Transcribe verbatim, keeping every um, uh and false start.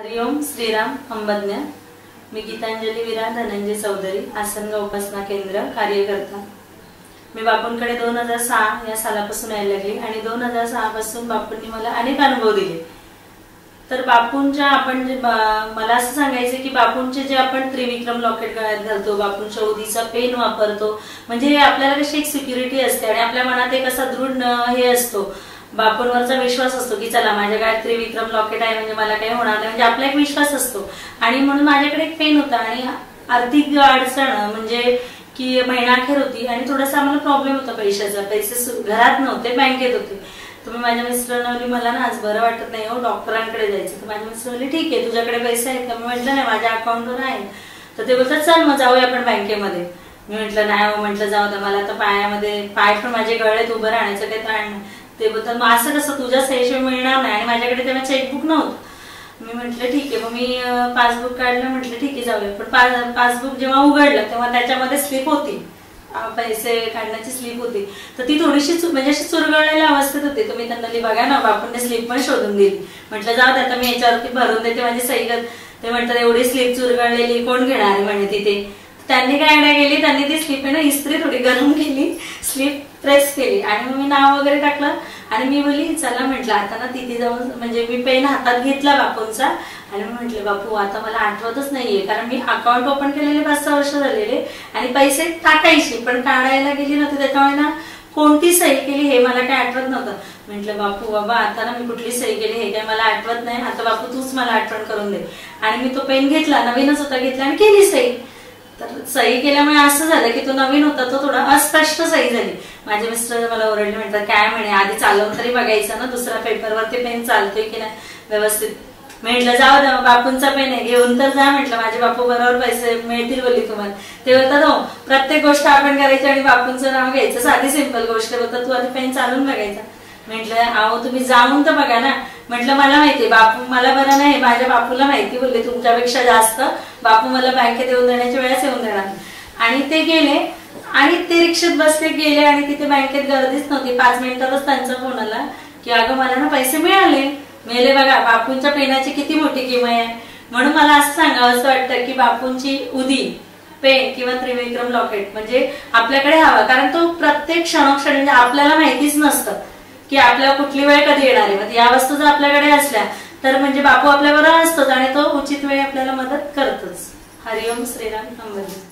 हरिओम श्रीराम अंबज्ञ। मी गीतांजली विरा धनंजय चौधरी, आसनगाव उपासना केंद्र कार्यकर्ता। मी बापूंकडे दोन हजार सहा या सालापासून यायला लागली आणि दोन हजार सहा पासून बापूंनी मला अनेक अनुभव दिले। तर बापूंच्या आपण जे मला असं सांगायचं की बापूंचे जे आपण त्रिविक्रम लॉकेट गळ्यात घालतो, बापूंच्या उदीचा पेन वापरतो, म्हणजे आपल्याला कशी एक सिक्युरिटी असते आणि आपल्या मनात एक असा दृढ हे असतो, बापूंवरचा विश्वास असतो की चला माझ्या गळ्यात त्रिविक्रम लॉकेट आहे म्हणजे मला काही होणार नाही, म्हणजे आपला एक विश्वास असतो। आणि म्हणून माझ्याकडे एक पेन होता आणि आर्थिक अडचण म्हणजे की महिना अखेर होती आणि थोडासा आम्हाला प्रॉब्लेम होता पैशाचा, पैसे घरात नव्हते, बँकेत होते। तुम्ही माझ्या मिस्टरांनी मला ना आज बरं वाटत नाही हो, डॉक्टरांकडे जायचं। तर माझ्या मिस्टरांनी ठीक आहे तुझ्याकडे पैसे आहेत का? मी म्हटलं नाही माझ्या अकाउंटवर आहेत। तर ते बोलतात चल मग जाऊया आपण बँकेमध्ये। मी म्हटलं नाही हो, म्हटलं जाऊ दे, मला तर पायामध्ये पाय पण माझे गळलेत, उभं राहण्याचं काही त्राण नाही। ते बोलतात मग असं कसं, तुझ्या सहीशिवाय मिळणार नाही आणि माझ्याकडे तेव्हा चेकबुक नव्हतं। मी म्हटलं ठीक आहे, मग मी पासबुक काढलं, म्हटलं ठीक आहे जाऊया। पण पासबुक जेव्हा उघडलं तेव्हा त्याच्यामध्ये स्लिप होती, पैसे काढण्याची स्लिप होती, तर ती थोडीशी म्हणजे अशी चुरगळलेल्या अवस्थेत होती। तर मी त्यांना बघा ना, बापूंनी स्लिप पण शोधून दिली। म्हटलं जाऊ दे आता मी याच्यावरती भरून देते माझी सही कर। ते म्हणतात एवढी स्लिप चुरगळलेली कोण घेणार आहे म्हणे तिथे। त्यांनी काय आयडिया केली, त्यांनी ती स्लिप आहे ना इस्त्री थोडी गरम केली, स्लिप प्रेस केली आणि मग मी नाव वगैरे टाकलं आणि मी बोलली चला म्हटलं आता ना तिथे जाऊन, म्हणजे मी पेन हातात घेतला बापूंचा आणि मी म्हटलं बापू आता मला आठवतच नाहीये, कारण मी अकाउंट ओपन केलेले पाच सहा वर्ष झालेले आणि पैसे टाकायचे पण काढायला गेली नव्हती, त्याच्यामुळे ना कोणती सही केली हे मला काय आठवत नव्हतं। म्हटलं बापू बाबा आता ना मी कुठली सही केली हे काय मला आठवत नाही, आता बापू तूच मला आठवण करून दे। आणि मी तो पेन घेतला, नवीनच होता, घेतला आणि केली सही। तर सही केल्यामुळे असं झालं की तो नवीन होता तो थोडा अस्पष्ट सही झाली। माझे मिस्टर मला ओरडले, म्हणतात काय म्हणे आधी चालवून तरी बघायचं ना, दुसऱ्या पेपरवरती पेन चालतोय की नाही व्यवस्थित। म्हटलं जाऊ द्या बापूंचा पेन आहे घेऊन तर जा, म्हटलं माझे बापू बरोबर पैसे मिळतील बोलली तुम्हाला। ते बोलतात हो प्रत्येक गोष्ट आपण करायची आणि बापूंचं नाव घ्यायचं, साधी सिंपल गोष्ट। बोलतात तू आधी पेन चालून बघायचा। म्हटलं अहो तुम्ही जाऊन तर बघा ना। म्हटलं मला माहिती बापू मला बरं नाही, माझ्या बापूला माहिती, बोलले तुमच्यापेक्षा जास्त बापू मला बँकेत येऊन देण्याच्या वेळेस येऊन देणार। आणि ते गेले आणि ते रिक्षेत बसले गेले आणि तिथे बँकेत गर्दीच नव्हती। पाच मिनिटातच त्यांचा फोन आला की अगं मला ना पैसे मिळाले। मेले बघा बापूंच्या पेनाची किती मोठी किंमत आहे। म्हणून मला असं सांगावं असं वाटतं की बापूंची उदी पेन किंवा त्रिविक्रम लॉकेट म्हणजे आपल्याकडे हवा, कारण तो प्रत्येक क्षणोक्षणी म्हणजे आपल्याला माहितीच नसतं की आपल्याला कुठली वेळ कधी येणार आहे। मग या वस्तू जर आपल्याकडे असल्या तर म्हणजे बापू आपल्याबरोबर असतोच आणि तो उचित वेळी आपल्याला मदत करतोच। हरिओम श्रीराम अंबज्ञ।